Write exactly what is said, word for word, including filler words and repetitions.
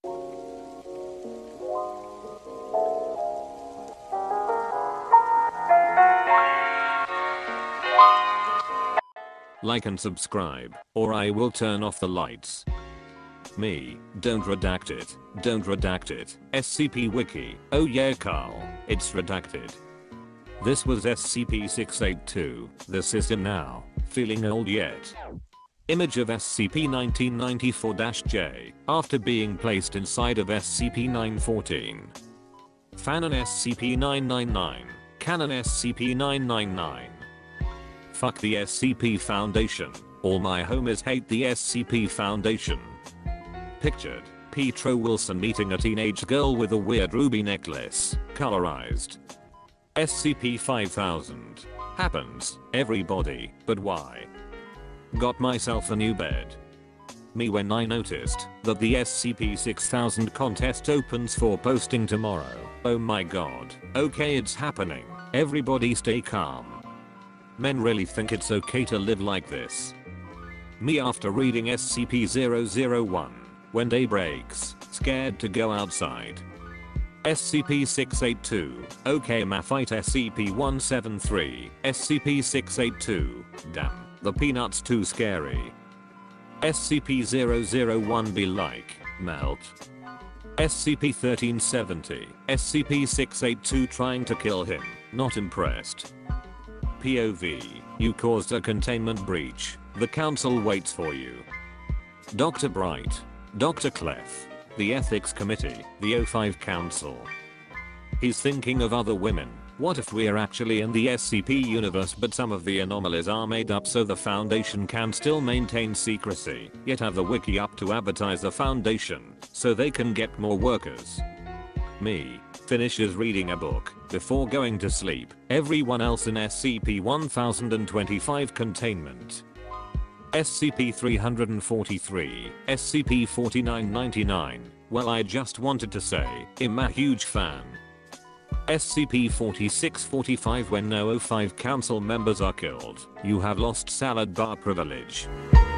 Like and subscribe, or I will turn off the lights. Me, don't redact it, don't redact it, S C P Wiki, oh yeah Carl, it's redacted. This was S C P six eighty-two, the system now, feeling old yet. Image of S C P nineteen ninety-four J, after being placed inside of S C P nine fourteen. Fanon S C P nine ninety-nine, Canon S C P nine ninety-nine. Fuck the S C P Foundation, all my homies hate the S C P Foundation. Pictured, Petro Wilson meeting a teenage girl with a weird ruby necklace, colorized. S C P five thousand. Happens, everybody, but why? Got myself a new bed. Me when I noticed that the S C P six thousand contest opens for posting tomorrow. Oh my god, okay it's happening, everybody stay calm. Men really think it's okay to live like this. Me after reading S C P zero zero one, when day breaks, scared to go outside. S C P six eighty-two, okay ma fight S C P one seventy-three, S C P six eighty-two, damn, the peanuts too scary. S C P zero zero one be like, melt. S C P thirteen seventy, S C P six eighty-two trying to kill him, not impressed. P O V, you caused a containment breach, the council waits for you. Doctor Bright, Doctor Clef, the ethics committee, the O five council. He's thinking of other women. What if we're actually in the S C P universe but some of the anomalies are made up so the foundation can still maintain secrecy, yet have the wiki up to advertise the foundation so they can get more workers? Me, finishes reading a book before going to sleep, everyone else in S C P one thousand twenty-five containment. S C P three forty-three, S C P forty-nine ninety-nine, well I just wanted to say, I'm a huge fan. S C P forty-six forty-five when no O five council members are killed, you have lost salad bar privilege.